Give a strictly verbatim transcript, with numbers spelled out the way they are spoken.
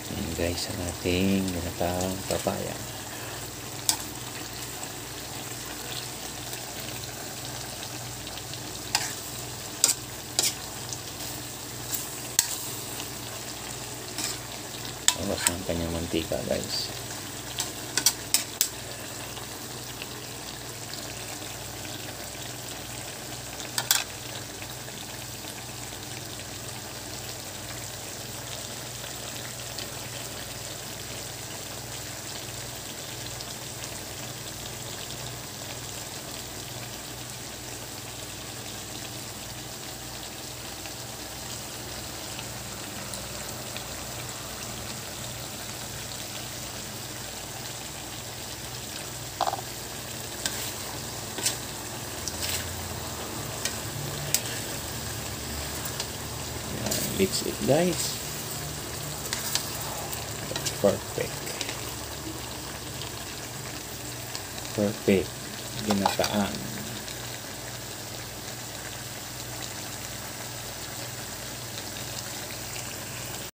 Ayan guys, ang ating ginatang papaya. Tapos ang kanyang mantika guys. Mix it guys. Perfect. Perfect. Ginataan.